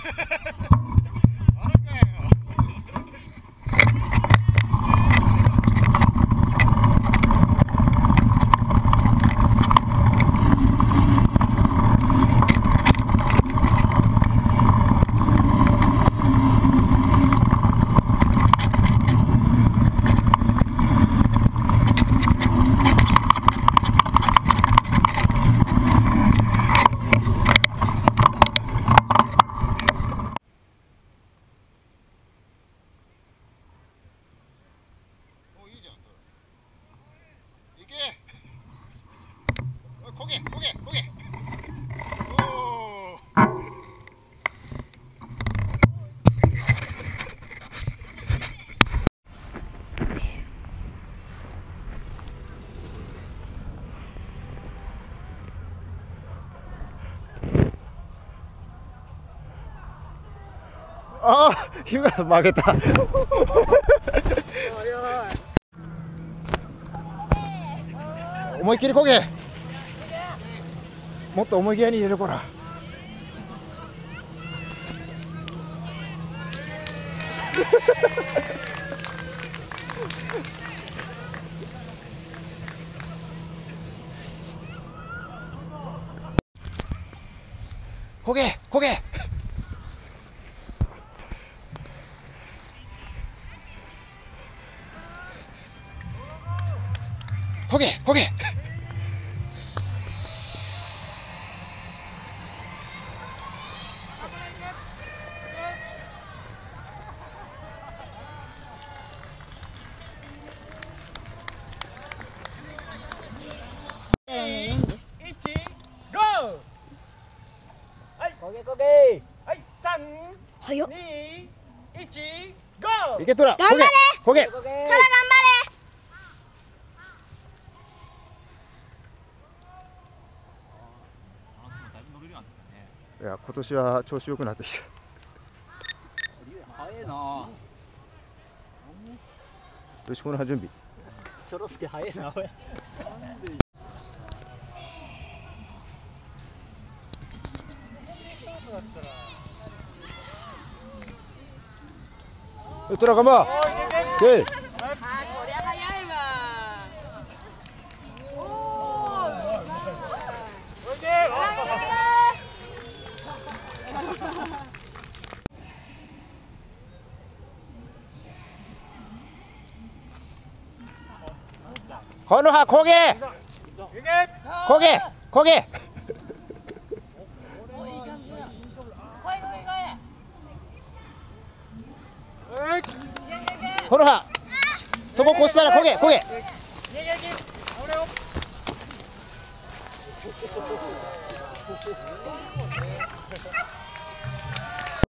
ああ、日村負けた。思いっきりこげ。もっと思い際に入れるから。こげこげ。こげこげ。いけとら。 頑張れ。 こげ。 トラ頑張れ。いや、今年は調子良くなってきた。 早いな。 よしこの準備。 ちょろすけ早いな。 トラ頑張れ。 こりゃ早いわ。 この葉こげこげこげ。この葉そこ越したらこげこげ。